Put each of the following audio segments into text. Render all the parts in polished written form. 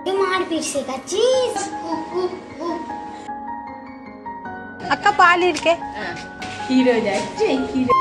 मारपीट सिखाচ্ছিস अक्का पालिर के हीरो যাচ্ছে হিরো।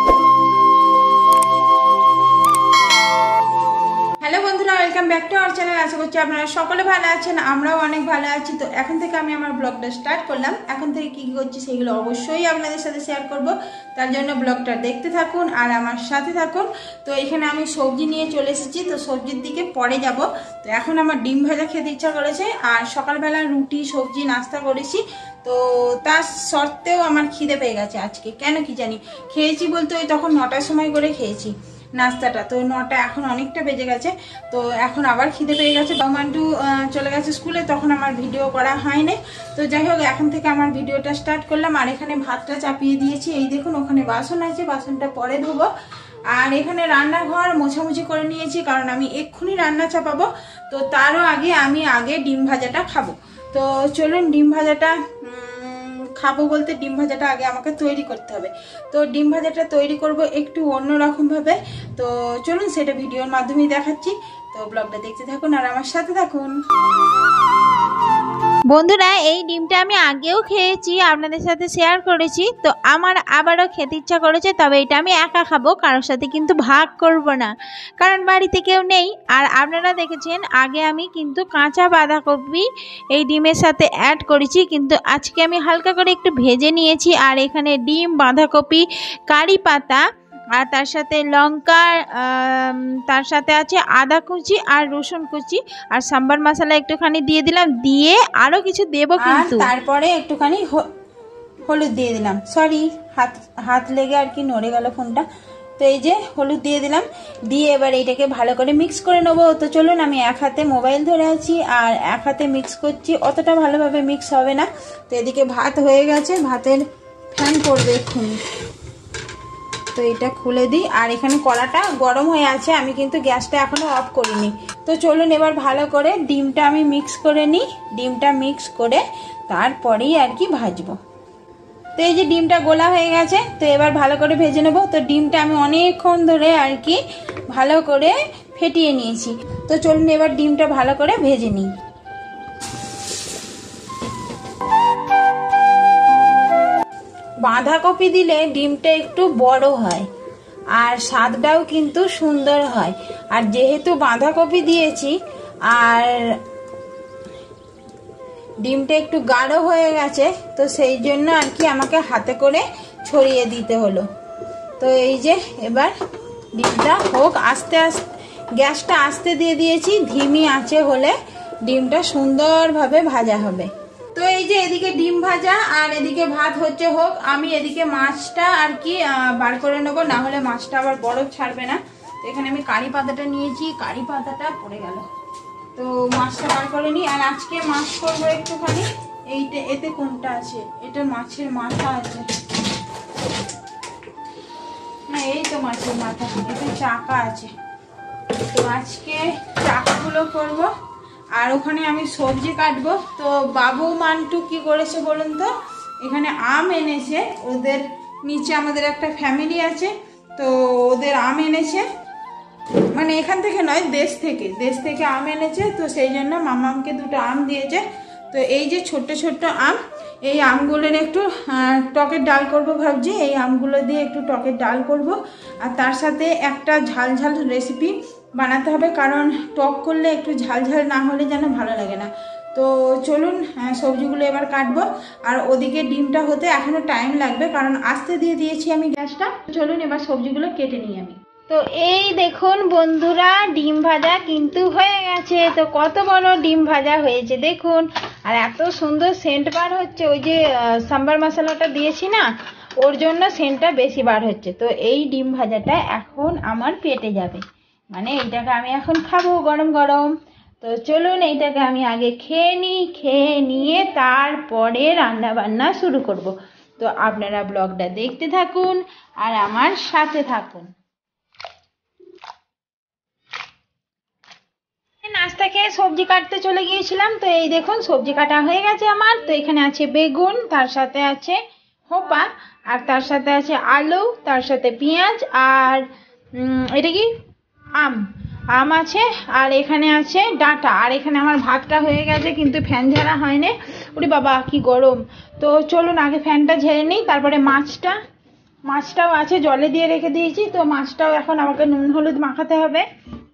হ্যালো বন্ধুরা, welcome back to our channel. আশা করছি আপনারা সকলে ভালো আছেন, আমরাও অনেক ভালো আছি। তো এখন থেকে আমি আমার ব্লগটা স্টার্ট করলাম। এখন থেকে কী কী করছি সেগুলো অবশ্যই আপনাদের সাথে শেয়ার করব, তার জন্য ব্লগটা দেখতে থাকুন আর আমার সাথে থাকুন। তো এখানে আমি সবজি নিয়ে চলে এসেছি, তো সবজির দিকে পরে যাব। তো এখন আমার ডিম ভাজা খেতে ইচ্ছা করেছে, আর সকালবেলা রুটি সবজি নাস্তা করেছি। তো তার সত্ত্বেও আমার খিদে পেয়ে গেছে আজকে, কেন কি জানি। খেয়েছি বলতে ওই তখন 9টার সময় করে খেয়েছি নাস্তাটা, তো 9টা এখন অনেকটা বেজে গেছে। তো এখন আবার খিদে পেয়ে গেছে। টমান্টু চলে গেছে স্কুলে, তখন আমার ভিডিও করা হয়নি। তো যাই হোক, এখন থেকে আমার ভিডিওটা স্টার্ট করলাম। আর এখানে ভাতটা চাপিয়ে দিয়েছি, এই দেখুন ওখানে বাসন আছে, বাসনটা পরে ধোবো। আর এখানে রান্নাঘর মোছামুছি করে নিয়েছি, কারণ আমি এক্ষুনি রান্না চাপাবো। তো তারও আগে আমি ডিম ভাজাটা খাবো। তো চলুন, ডিম ভাজাটা খাবো বলতে ডিম ভাজাটা আগে আমাকে তৈরি করতে হবে। তো ডিম ভাজাটা তৈরি করব একটু অন্যরকম ভাবে। তো চলুন, সেটা ভিডিওর মাধ্যমেই দেখাচ্ছি। তো ব্লগটা দেখতে থাকুন আর আমার সাথে থাকুন। বন্ধুরা, এই ডিমটা আমি আগেও খেয়েছি, আপনাদের সাথে শেয়ার করেছি। তো আমার আবারও খেতে ইচ্ছা করেছে, তবে এটা আমি একা খাবো, কারোর সাথে কিন্তু ভাগ করব না, কারণ বাড়িতে কেউ নেই। আর আপনারা দেখেছেন আগে আমি কিন্তু কাঁচা বাঁধাকপি এই ডিমের সাথে অ্যাড করেছি, কিন্তু আজকে আমি হালকা করে একটু ভেজে নিয়েছি। আর এখানে ডিম, বাঁধাকপি, কারি পাতা, আর তার সাথে লঙ্কা, তার সাথে আছে আদা কুচি আর রসুন কুচি, আর সাম্বার মশলা একটুখানি দিয়ে দিলাম, দিয়ে আরো কিছু দেবো কিন্তু। তারপরে একটুখানি হলুদ দিয়ে দিলাম। সরি, হাত লেগে আর কি নড়ে গেল ফোনটা। তো এই যে হলুদ দিয়ে দিলাম, দিয়ে এবার এইটাকে ভালো করে মিক্স করে নেবো। তো চলুন, আমি এক হাতে মোবাইল ধরে আছি আর এক হাতে মিক্স করছি, অতটা ভালোভাবে মিক্স হবে না। তো এদিকে ভাত হয়ে গেছে, ভাতের ফ্যান পড়বে এক্ষুনি। তো এটা খুলে দিই। আর এখানে কড়াটা গরম হয়ে আছে, আমি কিন্তু গ্যাসটা এখনো অফ করিনি। তো চলুন, এবার ভালো করে ডিমটা আমি মিক্স করে নিই। ডিমটা মিক্স করে তারপরেই আর কি ভাজবো। তো এই যে ডিমটা গোলা হয়ে গেছে, তো এবার ভালো করে ভেজে নেবো। তো ডিমটা আমি অনেকক্ষণ ধরে আর কি ভালো করে ফেটিয়ে নিয়েছি। তো চলুন, এবার ডিমটা ভালো করে ভেজে নিই। বাঁধাকপি দিলে ডিমটা একটু বড় হয় আর স্বাদটাও কিন্তু সুন্দর হয়। আর যেহেতু বাঁধাকপি দিয়েছি আর ডিমটা একটু গাঢ় হয়ে গেছে, তো সেই জন্য আর কি আমাকে হাতে করে ছড়িয়ে দিতে হলো। তো এই যে এবার ডিমটা হোক, আস্তে আস্তে গ্যাসটা আস্তে দিয়ে দিয়েছি, ধিমি আঁচে হলে ডিমটা সুন্দরভাবে ভাজা হবে। তো এই যে এদিকে ডিম ভাজা আর এদিকে ভাত হচ্ছে, হোক। আমি এদিকে মাছটা আর কি বার করে নেবো, না হলে মাছটা আবার বরফ ছাড়বে না। তো এখানে আমি কারি পাতাটা নিয়েছি, কারি পাতাটা পড়ে গেল। তো মাছটা বার করে নিই। আর আজকে মাছ করবো একটুখানি। এইটা এতে কোনটা আছে? এটা মাছের মাথা আছে না, এই তো মাছের মাথা, এতে চাকা আছে। তো আজকে চাকাগুলো করবো। আর ওখানে আমি সবজি কাটবো। তো বাবু মান্টু কি করেছে বলুন তো, এখানে আম এনেছে। ওদের নিচে আমাদের একটা ফ্যামিলি আছে, তো ওদের আম এনেছে, মানে এখান থেকে নয়, দেশ থেকে আম এনেছে। তো সেই জন্য মামামকে 2টো আম দিয়েছে। তো এই যে ছোট্ট ছোট্ট আম, এই আমগুলোর একটু টকের ডাল করব ভাবছি। এই আমগুলো দিয়ে একটু টকের ডাল করব। আর তার সাথে একটা ঝাল ঝাল রেসিপি বানাতে হবে, কারণ টক করলে একটু ঝাল ঝাল না হলে যেন ভালো লাগে না। তো চলুন, সবজিগুলো এবার কাটবো। আর ওদিকে ডিমটা হতে এখনো টাইম লাগবে, কারণ আস্তে দিয়ে দিয়েছি আমি গ্যাসটা। চলুন, এবার সবজিগুলো কেটে নিই আমি। তো এই দেখুন বন্ধুরা, ডিম ভাজা কিন্তু হয়ে গেছে। তো কত বড় ডিম ভাজা হয়েছে দেখুন, আর এত সুন্দর সেন্ট বার হচ্ছে। ওই যে সাম্বার মশলাটা দিয়েছি না, ওর জন্য সেন্টটা বেশি বার হচ্ছে। তো এই ডিম ভাজাটা এখন আমার পেটে যাবে, মানে এইটাকে আমি এখন খাবো গরম গরম। তো চলুন, এইটাকে আমি আগে খেয়ে নিই, খেয়ে নিয়ে তারপরে রান্না বান্না শুরু করব। তো আপনারা ব্লগটা দেখতে থাকুন আর আমার সাথে থাকুন। নাস্তা খেয়ে সবজি কাটতে চলে গিয়েছিলাম। তো এই দেখুন সবজি কাটা হয়ে গেছে আমার। তো এখানে আছে বেগুন, তার সাথে আছে হোপা, আর তার সাথে আছে আলু, তার সাথে পেঁয়াজ, আর এটা কি আম। আম আছে, আর এখানে আছে ডাঁটা, আর এখানে আমার ভাতটা হয়ে গেছে কিন্তু ফ্যান ঝাড়া হয়নি। ওরে বাবা কি গরম। তো চলুন আগে ফ্যানটা ঝেড়ে নিই, তারপরে মাছটাও আছে, জলে দিয়ে রেখে দিয়েছি, তো মাছটাও এখন আমাকে নুন হলুদ মাখাতে হবে।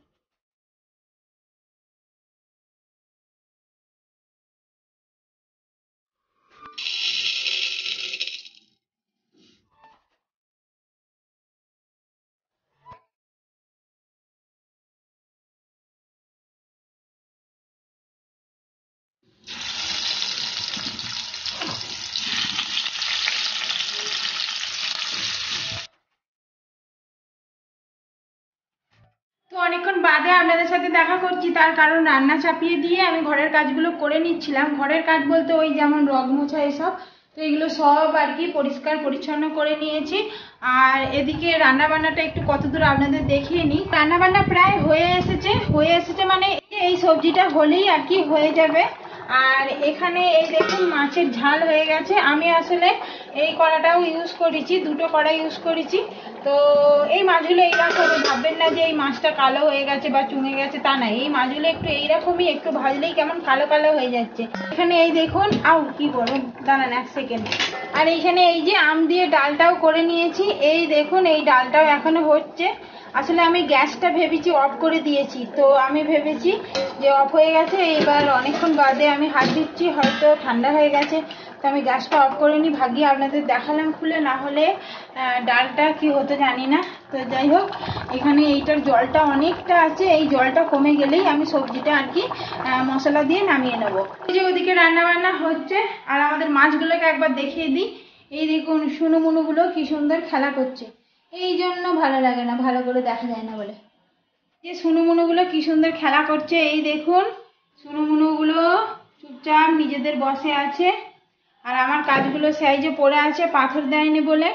তো অনেকক্ষণ বাদে আপনাদের সাথে দেখা করছি, তার কারণ রান্না চাপিয়ে দিয়ে আমি ঘরের কাজগুলো করে নিচ্ছিলাম। ঘরের কাজ বলতে ওই যেমন রগ মোছা এসব, তো এগুলো সব আর কি পরিষ্কার পরিচ্ছন্ন করে নিয়েছি। আর এদিকে রান্না বান্নাটা একটু কতদূর আপনাদের দেখিয়ে নিই। রান্না বান্না প্রায় হয়ে এসেছে মানে এই সবজিটা হলেই আর কি হয়ে যাবে। আর এখানে এই দেখুন মাছের ঝাল হয়ে গেছে। আমি আসলে এই কড়াটাও ইউজ করেছি, দুটো কড়া ইউজ করেছি। তো এই মাছগুলো এইরকম ভাববেন না যে এই মাছটা কালো হয়ে গেছে বা চুঙে গেছে, তা না। এই মাছগুলো একটু এইরকমই, একটু ভাজলেই কেমন কালো কালো হয়ে যাচ্ছে। এখানে এই দেখুন, কি বলবো দাঁড়ান এক সেকেন্ড। আর এইখানে এই যে আম দিয়ে ডালটাও করে নিয়েছি, এই দেখুন এই ডালটাও এখনো হচ্ছে। আসলে আমি গ্যাসটা ভেবেছি অফ করে দিয়েছি, তো আমি ভেবেছি যে অফ হয়ে গেছে, এবার অনেকক্ষণ বাদে আমি হাত দিচ্ছি, হয়তো ঠান্ডা হয়ে গেছে, তো আমি গ্যাসটা অফ করে নিই। ভাগিয়ে আপনাদের দেখালাম খুলে, না হলে ডালটা কি হতো জানি না। তো যাই হোক, এখানে এইটার জলটা অনেকটা আছে, এই জলটা কমে গেলেই আমি সবজিটা আর কি মশলা দিয়ে নামিয়ে নেবো। এই যে ওদিকে রান্না বান্না হচ্ছে, আর আমাদের মাছগুলোকে একবার দেখিয়ে দিই। এই দেখুন সুনুমুনুগুলো কি সুন্দর খেলা করছে, এই জন্য ভালো লাগে না, ভালো করে দেখা যায় না বলে। যে সুনুমুনুগুলো কি সুন্দর খেলা করছে, এই দেখুন সুনুমুনুগুলো চুপচাপ নিজেদের বসে আছে। আর আমার কাজগুলো সাইজে পড়ে আছে, পাথর দেয়নি বলে।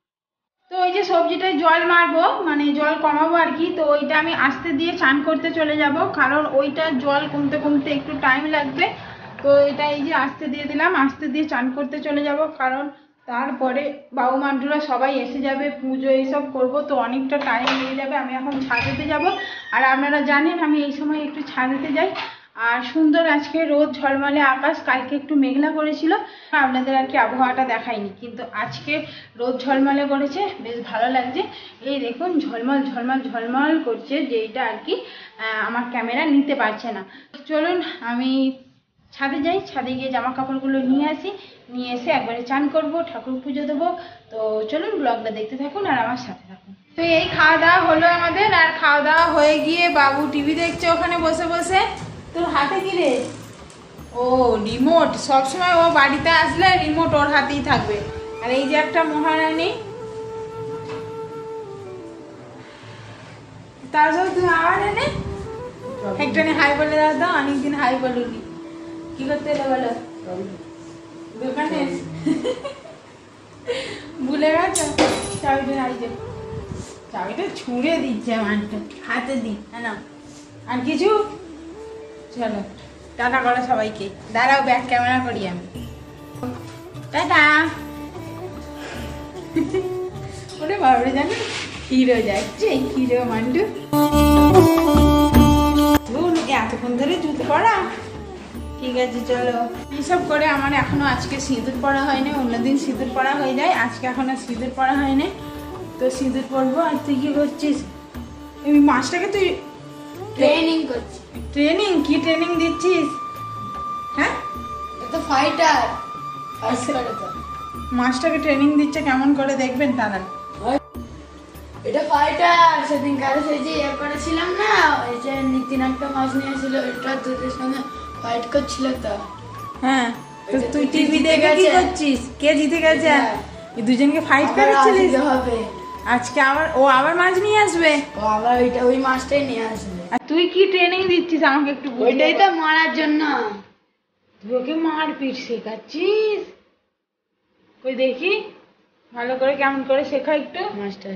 তো ওই যে সবজিটায় জল মারবো, মানে জল কমাবো আর কি, তো ওইটা আমি আস্তে দিয়ে চান করতে চলে যাব, কারণ ওইটা জল কমতে কমতে একটু টাইম লাগবে। তো এটা এই যে আস্তে দিয়ে দিলাম, আস্তে দিয়ে চান করতে চলে যাব, কারণ তারপরে বাবু মান্টুরা সবাই এসে যাবে, পুজো এইসব করবো, তো অনেকটা টাইম লেগে যাবে। আমি এখন ছাদেতে যাব, আর আপনারা জানেন আমি এই সময় একটু ছাদেতে যাই। আর সুন্দর আজকে রোদ ঝলমলে আকাশ, কালকে একটু মেঘলা করেছিল, আপনাদের আর কি আবহাওয়াটা দেখায়নি, কিন্তু আজকে রোদ ঝলমলে করেছে, বেশ ভালো লাগছে। এই দেখুন ঝলমল ঝলমল ঝলমল করছে, যেটা আর কি আমার ক্যামেরা নিতে পারছে না। চলুন আমি ছাদে যাই, ছাদে গিয়ে জামা কাপড়গুলো নিয়ে আসি, নিয়ে এসে একবারে চান করব, ঠাকুর পুজো দেবো। তো চলুন ব্লগটা দেখতে থাকুন আর আমার সাথে থাকুন। তো এই খাওয়া দাওয়া হলো আমাদের, আর খাওয়া দাওয়া হয়ে গিয়ে বাবু টিভি দেখছে ওখানে বসে বসে। তোর হাতে কি রে? ও রিমোট, সবসময় ও বাড়িতে আসলে রিমোট ওর হাতেই থাকবে। আর এই যে একটা মহারানী, তার সাথে তুমি আবার এনে একটানে হাই বলে দাও, অনেকদিন হাই বলুনি। কি করতে এলো বলো? দোকানে ভুলে গেছো? চাবিটা ছুঁড়ে দিচ্ছে আমারটা, হাতে দিই না। আর কিছু? চলো টাটা করো সবাইকে। দাঁড়াও ব্যাক ক্যামেরা করি আমি। টাটা। ওরে বাবরে জানো হিরো যাচ্ছে, হিরো মান্টু। এতক্ষণ ধরে জুতো পরা, ঠিক আছে চলো। এইসব করে আমার এখনো আজকে সিঁদুর পরা হয়নি, অন্যদিন সিঁদুর পরা হয়ে যায়, আজকে এখনো সিঁদুর পরা হয়নি। তো সিঁদুর পরবো। আর তুই কি করছিস? এই মাছটাকে তুই ট্রেনিং করছি। ট্রেনিং? কি ট্রেনিং দিচ্ছিস? হ্যাঁ এটা ফাইটার। মাছটাকে ট্রেনিং দিচ্ছে কেমন করে দেখবেন তারা। এটা ফাইটার। সেদিন কারে সেই যে ইয়ে করেছিলাম না, ওই যে নিতিন একটা মাছ নিয়েছিল, এটা তোদের সঙ্গে ফাইট করছিল তো। হ্যাঁ তো তুই টিভি দেখে কি করছিস? কে জিতে গেছে? এই দুজনকে ফাইট করেছিলিস? হবে আজকে আবার মাছ নিয়ে আসবে? ও আবার ওই মাছটাই নিয়ে আসবে। আর তুই কি ট্রেনিং দিচ্ছিস আমাকে একটু? ওইটাই তো মারার জন্য। তুই ওকে মারপিট শেখাচ্ছিস? কই দেখি ভালো করে, কেমন করে শেখা একটু। মাছটা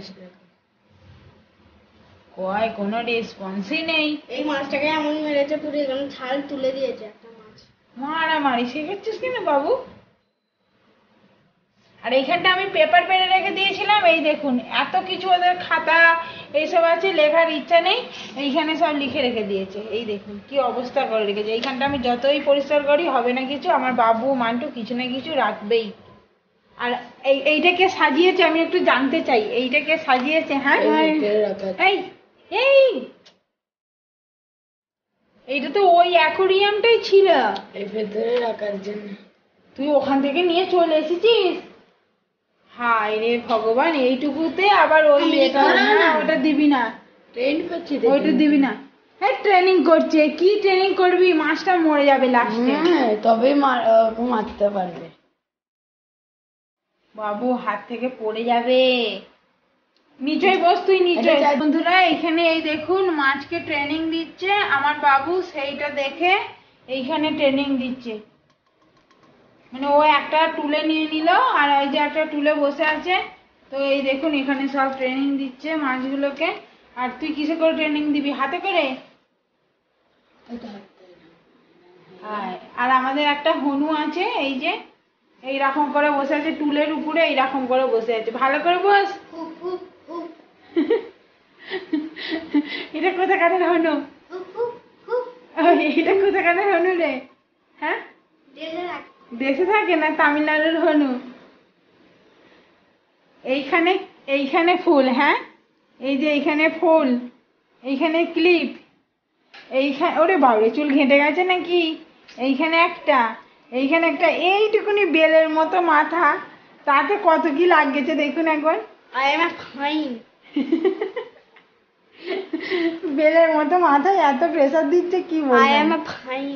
কয় কোনো রেসপন্সই নেই। এই মাছটাকে এমন মেরেছে, পুরো এখানে ছাল তুলে দিয়েছে একটা মাছ। মারামারি শেখাচ্ছিস কিনা বাবু? আর এইখানটা আমি পেপার পেরে রেখে দিয়েছিলাম। এই দেখুন এত কিছু ওদের খাতা এইসব আছে, লেখার ইচ্ছা নেই, এইখানে সব লিখে রেখে দিয়েছে। এই দেখুন কি অবস্থা করে রেখেছে। এইখানটা আমি যতই পরিষ্কার করি হবে না কিছু, আমার বাবু মান্টু কিছু না কিছু রাখবেই। আর এইটাকে সাজিয়েছে আমি একটু জানতে চাই, এইটাকে সাজিয়েছে? হ্যাঁ এইটা তো ওই অ্যাকোরিয়ামটাই ছিল এই ভেতরে রাখার জন্য। তুই ওখান থেকে নিয়ে চলে এসেছিস? হায় রে ভগবান, এইটুকুতে আবার ওই ওটা দিবি না, ট্রেন করছি ওইটা দিবি না। হ্যাঁ ট্রেনিং করছে, কি ট্রেনিং করবি? মাছটা মরে যাবে লাস্টে। তবেই মারতে পারবে। বাবু হাত থেকে পড়ে যাবে। নিচয় বস তুই, নিচয়। বন্ধুরা এখানে এই দেখুন মাছকে ট্রেনিং দিচ্ছে আমার বাবু, সেইটা দেখে এইখানে ট্রেনিং দিচ্ছে। মানে ও একটা টুলে নিয়ে নিল আর ওই যে একটা টুলে বসে আছে। তো এই দেখুন এখানে সব ট্রেনিং দিচ্ছে মাছগুলোকে। আর তুই কিসে করে ট্রেনিং দিবি? হাতে করে? আর আমাদের একটা হনু আছে, এই যে এইরকম করে বসে আছে টুলের উপরে, এইরকম করে বসে আছে। ভালো করে বস। এটা কোথাকারের হনু? এটা কোথাকারের হনু রে? হ্যাঁ দেশে থাকে না, তামিলনাড়ুর হনু। এইখানে ফুল, হ্যাঁ এই যে এইখানে ফুল, এইখানে ক্লিপ, এইখানে ওরে বাবরে চুল ঘেঁটে গেছে নাকি? এইখানে একটা এইটুকুনি বেলের মতো মাথা, তাতে কত কি লাগছে দেখুন একবার। বেলের মতো মাথায় এত প্রেসার দিচ্ছে কি বলবো।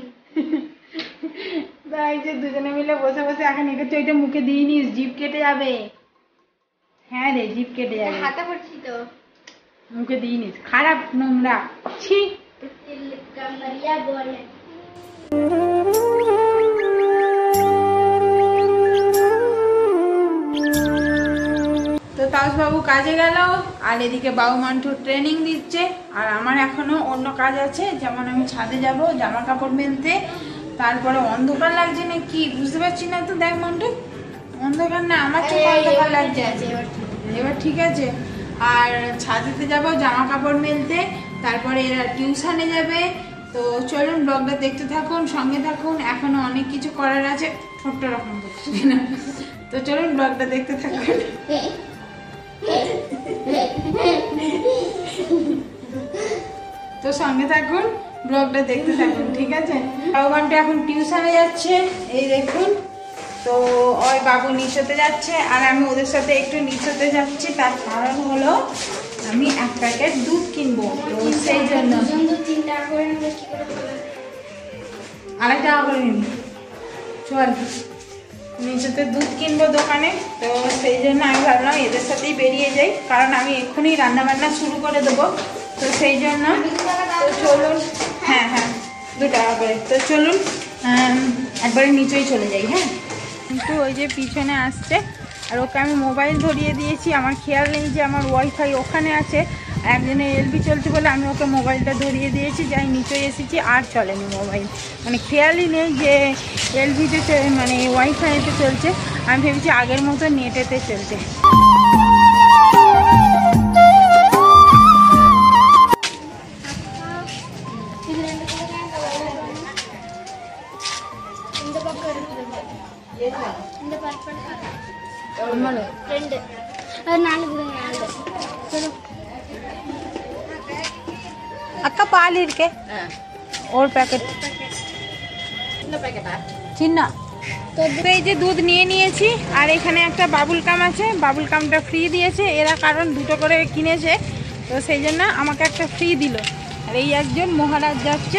এই যে দুজনে মিলে বসে বসে এখন এগোচ্ছে। ওইটা মুখে দিয়ে নিস, জিভ কেটে যাবে। হ্যাঁ রে জিভ কেটে যাবে, হাতে পড়ছি তো, মুখে দিয়ে নিস। খারাপ, নোংরা, ছি। তো তাপসবাবু কাজে গেল আর এদিকে বাবু মান্টু ট্রেনিং দিচ্ছে। আর আমার এখনো অন্য কাজ আছে, যেমন আমি ছাদে যাব জামা কাপড় মেলতে। তারপরে অন্ধকার লাগছে না কি বুঝতে পারছি না তো। দেখ মান্টু, অন্ধকার না, আমার চোখে অন্ধকার লাগছে। এবার ঠিক আছে। আর ছাদেতে যাব জামা কাপড় মেলতে, তারপরে এরা টিউশনে যাবে। তো চলুন ব্লগটা দেখতে থাকুন, সঙ্গে থাকুন, এখনো অনেক কিছু করার আছে। ছোট্ট রকম না, তো চলুন ব্লগটা দেখতে থাকুন। তো সঙ্গে থাকুন, ব্লগটা দেখতে থাকুন, ঠিক আছে? বাবুমানটা এখন টিউশনে যাচ্ছে, এই দেখুন। তো ওই বাবু নিচতে যাচ্ছে আর আমি ওদের সাথে একটু নিচতে যাচ্ছি। তার কারণ হলো আমি এক প্যাকেট দুধ কিনবো, তো সেই জন্য। আড়াই টাকা করে নিবি, চল নিচেতে দুধ কিনবো দোকানে। তো সেই জন্য আমি ভাবলাম এদের সাথেই বেরিয়ে যাই, কারণ আমি এক্ষুনি রান্না বান্না শুরু করে দেবো। তো সেই জন্য তো চলুন, হ্যাঁ 2 টাকা করে। তো চলুন একবারে নিচেই চলে যাই। হ্যাঁ কিন্তু ওই যে পিছনে আসছে আর ওকে আমি মোবাইল ধরিয়ে দিয়েছি। আমার খেয়াল নেই যে আমার ওয়াইফাই ওখানে আছে, একজনের এলবি চলছে বলে আমি ওকে মোবাইলটা ধরিয়ে দিয়েছি। যাই নিচে এসেছি আর চলেনি মোবাইল, মানে খেয়ালই নেই যে এলবিতে মানে ওয়াইফাইতে চলছে। আমি ভেবেছি আগের মতো নেটেতে চলছে। అక్క పాలు ఇరికే ওর প্যাকেট চিন্না। তো এই যে দুধ নিয়ে নিয়েছি আর এখানে একটা বাবুল কাম আছে, বাবুল কামটা ফ্রি দিয়েছে এরা, কারণ 2টো করে কিনেছে। তো সেই জন্য আমাকে একটা ফ্রি দিল। আর এই একজন মহারাজ যাচ্ছে।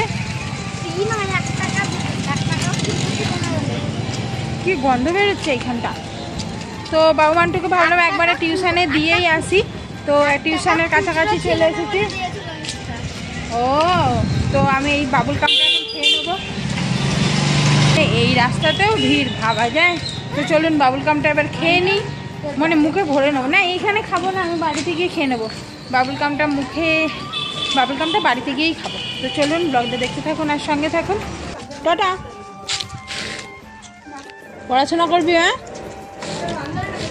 কি গন্ধ বেরোচ্ছে এইখানটা। তো বাবু মান্টুকে ভাবলাম একবারে টিউশনে দিয়েই আসি। তো টিউশনের কাছাকাছি চলে এসেছি। ও তো আমি এই বাবুল কামটা এখন খেয়ে নেবো। এই রাস্তাতেও ভিড় ভাবা যায়। তো চলুন বাবুল কামটা এবার খেয়ে নিই, মানে মুখে ভরে নেবো না, এইখানে খাবো না, আমি বাড়িতে গিয়ে খেয়ে নেবো। বাবুল কামটা বাড়িতে গিয়েই খাবো। তো চলুন ব্লগটা দেখতে থাকুন আর সঙ্গে থাকুন। টাটা। পড়াশোনা করবি? হ্যাঁ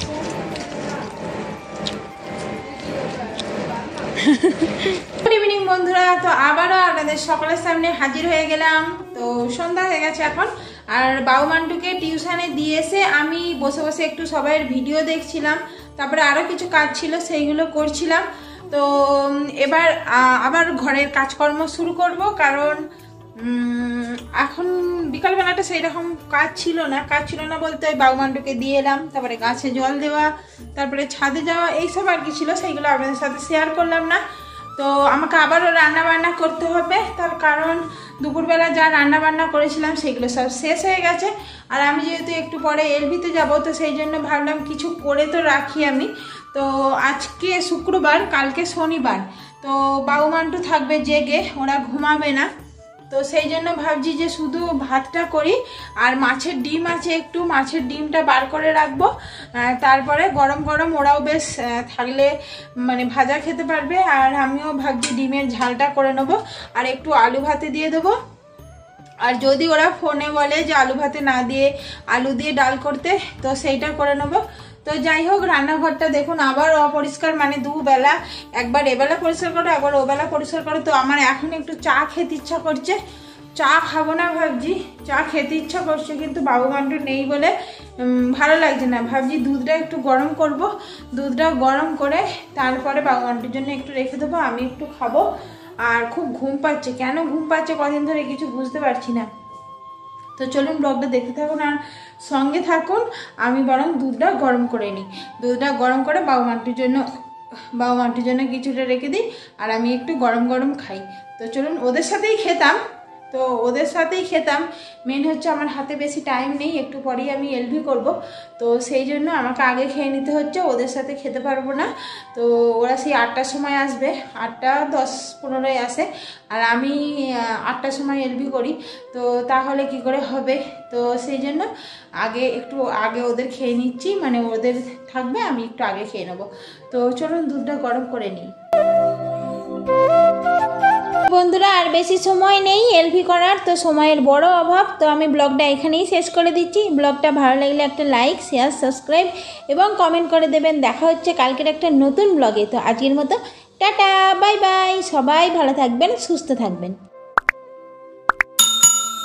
গুড ইভিনিং বন্ধুরা, তো আবারও আপনাদের সকলের সামনে হাজির হয়ে গেলাম। তো সন্ধ্যা হয়ে গেছে এখন, আর বাবু মান্টুকে টিউশনে দিয়ে এসে আমি বসে বসে একটু সবাইয়ের ভিডিও দেখছিলাম, তারপরে আরও কিছু কাজ ছিল সেইগুলো করছিলাম। তো এবার আবার ঘরের কাজকর্ম শুরু করব, কারণ এখন বিকালবেলাটা সেই রকম কাজ ছিল না বলতে ওই বাবু মান্টুকে দিয়ে এলাম, তারপরে গাছে জল দেওয়া, তারপরে ছাদে যাওয়া, এইসব আর কি ছিল, সেইগুলো আপনাদের সাথে শেয়ার করলাম না। তো আমাকে আবারও রান্না বান্না করতে হবে, তার কারণ দুপুরবেলা যা রান্না বান্না করেছিলাম সেগুলো সব শেষ হয়ে গেছে। আর আমি যেহেতু একটু পরে এলভিতে যাব, তো সেই জন্য ভাবলাম কিছু করে তো রাখি আমি। তো আজকে শুক্রবার, কালকে শনিবার, তো বাবু মান্টু থাকবে জেগে, ওরা ঘুমাবে না। তো সেই জন্য ভাবছি যে শুধু ভাতটা করি, আর মাছের ডিম আছে, একটু মাছের ডিমটা বার করে রাখবো, তারপরে গরম গরম ওরাও বেশ থাকলে মানে ভাজা খেতে পারবে। আর আমিও ভাবছি ডিমের ঝালটা করে নেবো, আর একটু আলু ভাতে দিয়ে দেবো। আর যদি ওরা ফোনে বলে যে আলু ভাতে না দিয়ে আলু দিয়ে ডাল করতে, তো সেইটা করে নেবো। তো যাই হোক, রান্নাঘরটা দেখুন আবার অপরিষ্কার, মানে দুবেলা, একবার এবেলা পরিষ্কার করো, একবার ওবেলা পরিষ্কার করো। তো আমার এখন একটু চা খেতে ইচ্ছা করছে, চা খাবো না ভাবছি, চা খেতে ইচ্ছা করছে, কিন্তু বাবু মান্টু নেই বলে ভালো লাগছে না। ভাবছি দুধটা একটু গরম করব, দুধটা গরম করে তারপরে বাবু মান্টুর জন্য একটু রেখে দেবো, আমি একটু খাবো। আর খুব ঘুম পাচ্ছে, কেন ঘুম পাচ্ছে কদিন ধরে কিছু বুঝতে পারছি না। তো চলুন ব্লগটা দেখতে থাকুন আর সঙ্গে থাকুন। আমি বরং দুধটা গরম করে নিই, দুধটা গরম করে বাবু মান্টুর জন্য কিছুটা রেখে দিই, আর আমি একটু গরম গরম খাই। তো চলুন, ওদের সাথেই খেতাম, মেন হচ্ছে আমার হাতে বেশি টাইম নেই, একটু পরেই আমি এলভি করব, তো সেই জন্য আমাকে আগে খেয়ে নিতে হচ্ছে, ওদের সাথে খেতে পারবো না। তো ওরা সেই 8টার সময় আসবে, 8টা 10-15 আসে, আর আমি 8টার সময় এলভি করি, তো তাহলে কি করে হবে। তো সেই জন্য একটু আগে ওদের খেয়ে নিচ্ছি, মানে ওদের থাকবে, আমি একটু আগে খেয়ে নেবো। তো চলুন দুধটা গরম করে নিই। বন্ধুরা, আর বেশি সময় নেই এলভি করার, তো সময়ের বড় অভাব। তো আমি ব্লগটা এখানেই শেষ করে দিচ্ছি। ব্লগটা ভালো লাগলে একটা লাইক, শেয়ার, সাবস্ক্রাইব এবং কমেন্ট করে দেবেন। দেখা হচ্ছে কালকের একটা নতুন ব্লগে। তো আজকের মতো টাটা, বাই বাই, সবাই ভালো থাকবেন, সুস্থ থাকবেন।